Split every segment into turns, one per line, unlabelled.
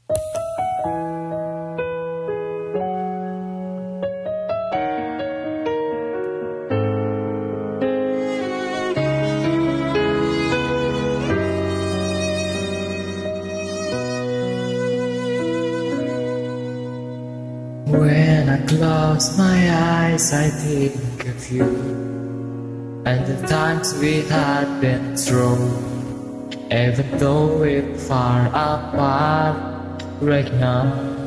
When I close my eyes, I think of you and the times we had been through. Even though we're far apart right now,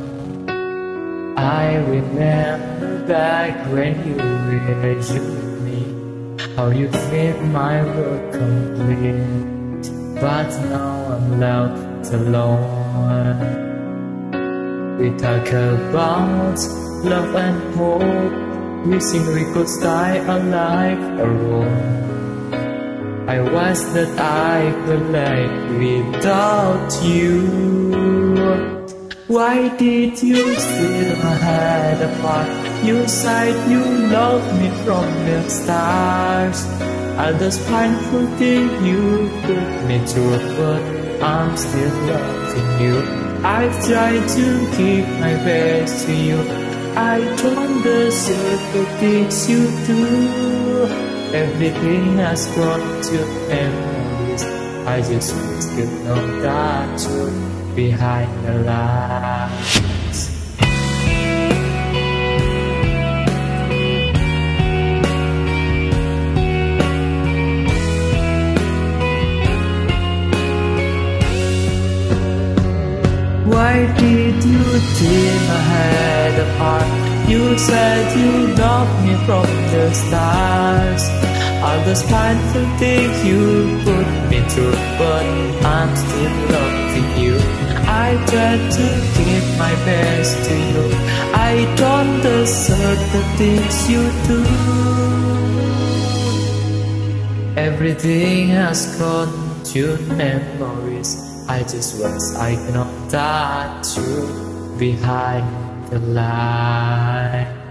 I remember back when you were with me, how you made my world complete. But now I'm left alone. We talk about love and hope, wishing we could stay alive alone. I wish that I could live without you. Why did you steal my head apart? You said you loved me from the stars. All those painful things you put me through, but I'm still loving you. I've tried to give my best to you. I don't deserve the things you do. Everything has gone to memories. I just wish you know that truth behind the lies. Why did you tear my head apart? You said you loved me from the stars. All those painful things you put me through, but I'm still loving you. I tried to give my best to you. I don't deserve the things you do. Everything has gone to memories. I just wish I know that truth behind the lie.